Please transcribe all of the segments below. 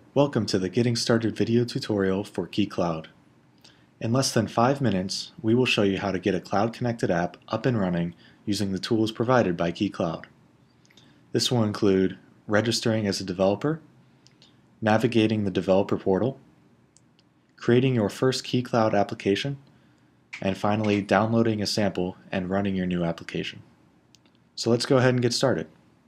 Welcome to the Getting Started video tutorial for Kii Cloud. In less than 5 minutes, we will show you how to get a cloud-connected app up and running using the tools provided by Kii Cloud. This will include registering as a developer, navigating the developer portal, creating your first Kii Cloud application, and finally downloading a sample and running your new application. So let's go ahead and get started.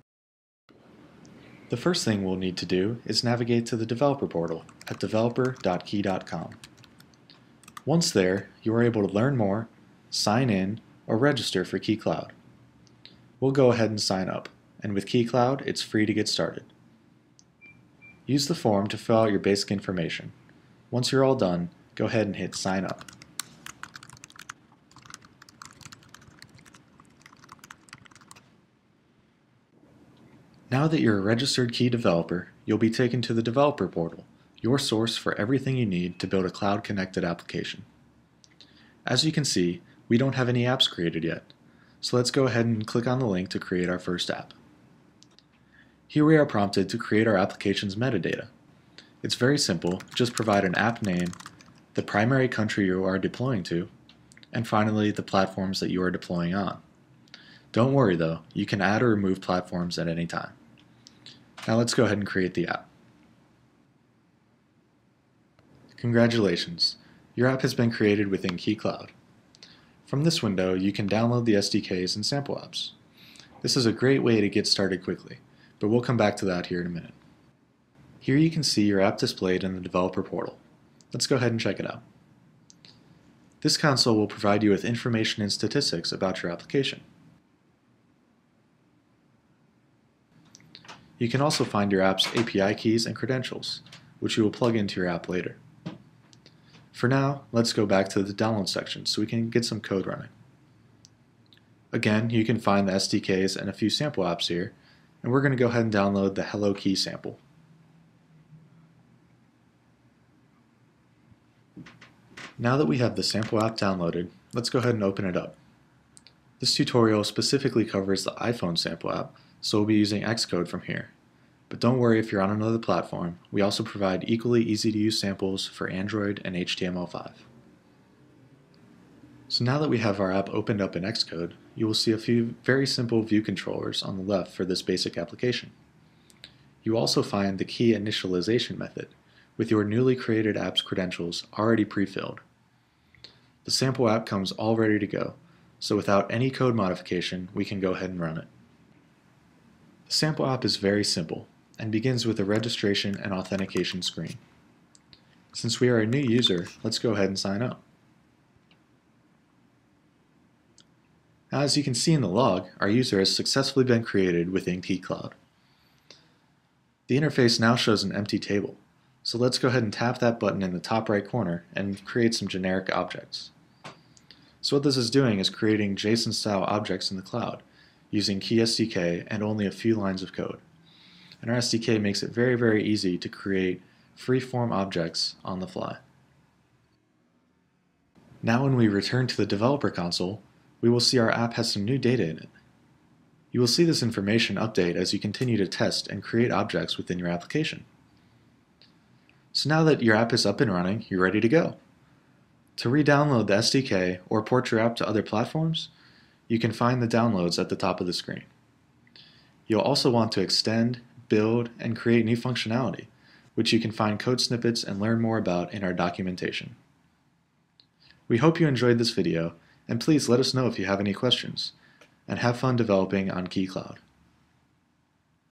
The first thing we'll need to do is navigate to the developer portal at developer.kii.com. Once there, you are able to learn more, sign in, or register for Kii Cloud. We'll go ahead and sign up, and with Kii Cloud, it's free to get started. Use the form to fill out your basic information. Once you're all done, go ahead and hit sign up. Now that you're a registered Kii developer, you'll be taken to the developer portal, your source for everything you need to build a cloud-connected application. As you can see, we don't have any apps created yet, so let's go ahead and click on the link to create our first app. Here we are prompted to create our application's metadata. It's very simple, just provide an app name, the primary country you are deploying to, and finally the platforms that you are deploying on. Don't worry though, you can add or remove platforms at any time. Now let's go ahead and create the app. Congratulations! Your app has been created within Kii Cloud. From this window, you can download the SDKs and sample apps. This is a great way to get started quickly, but we'll come back to that here in a minute. Here you can see your app displayed in the developer portal. Let's go ahead and check it out. This console will provide you with information and statistics about your application. You can also find your app's API keys and credentials, which you will plug into your app later. For now, let's go back to the download section so we can get some code running. Again, you can find the SDKs and a few sample apps here, and we're going to go ahead and download the Hello Kii sample. Now that we have the sample app downloaded, let's go ahead and open it up. This tutorial specifically covers the iPhone sample app, so we'll be using Xcode from here. But don't worry if you're on another platform, we also provide equally easy to use samples for Android and HTML5. So now that we have our app opened up in Xcode, you will see a few very simple view controllers on the left for this basic application. You also find the key initialization method, with your newly created app's credentials already pre-filled. The sample app comes all ready to go, so without any code modification, we can go ahead and run it. The sample app is very simple and begins with a registration and authentication screen. Since we are a new user, let's go ahead and sign up. Now, as you can see in the log, our user has successfully been created within Kii Cloud. The interface now shows an empty table, so let's go ahead and tap that button in the top right corner and create some generic objects. So what this is doing is creating JSON-style objects in the cloud, using Kii SDK and only a few lines of code. And our SDK makes it very, very easy to create free-form objects on the fly. Now when we return to the developer console, we will see our app has some new data in it. You will see this information update as you continue to test and create objects within your application. So now that your app is up and running, you're ready to go. To re-download the SDK or port your app to other platforms, you can find the downloads at the top of the screen. You'll also want to extend, build, and create new functionality, which you can find code snippets and learn more about in our documentation. We hope you enjoyed this video, and please let us know if you have any questions, and have fun developing on Kii Cloud.